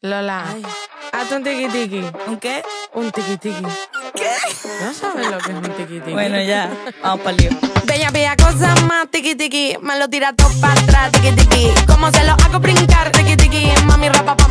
Lola, Ay. hazte un tiki-tiki. ¿Un qué? Un tiki-tiki. ¿Qué? ¿No sabes lo que es un tiki-tiki? Bueno, ya. Vamos pa'l lío. Bella, bella cosa más, tiki-tiki. Me lo tira todo para atrás, tiki-tiki. Como se lo hago brincar, tiki-tiki. Mami, rapa pa'